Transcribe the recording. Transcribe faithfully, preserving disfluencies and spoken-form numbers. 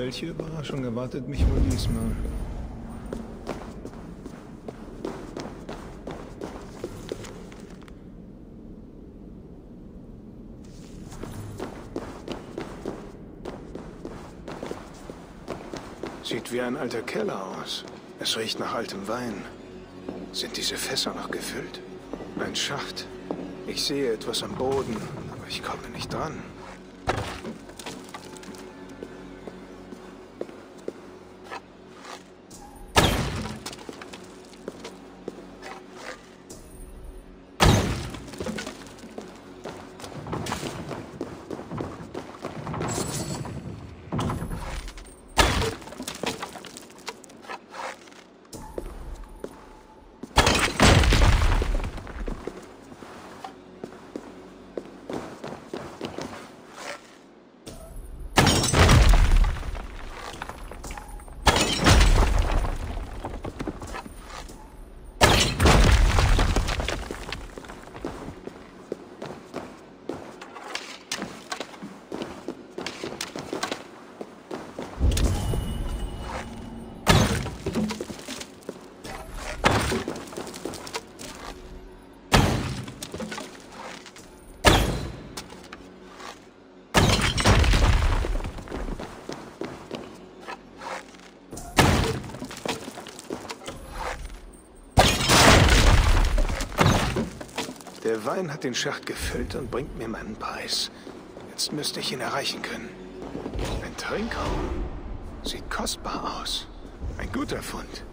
Welche Überraschung erwartet mich wohl diesmal? Sieht wie ein alter Keller aus. Es riecht nach altem Wein. Sind diese Fässer noch gefüllt? Ein Schacht. Ich sehe etwas am Boden, aber ich komme nicht dran. Der Wein hat den Schacht gefüllt und bringt mir meinen Preis. Jetzt müsste ich ihn erreichen können. Ein Trinkraum. Sieht kostbar aus. Ein guter Fund.